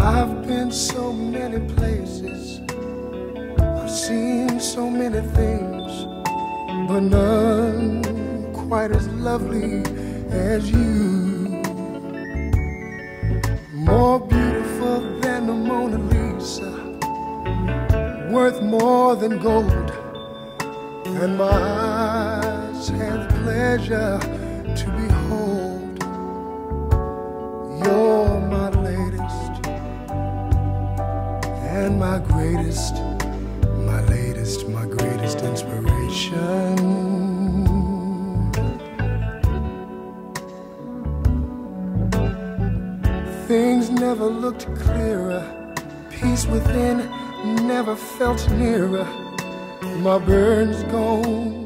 I've been so many places, I've seen so many things, but none quite as lovely as you. More beautiful than the Mona Lisa, worth more than gold, and my eyes have the pleasure to behold. You're my latest and my greatest, my latest, my greatest inspiration. Things never looked clearer, peace within never felt nearer. My burdens gone,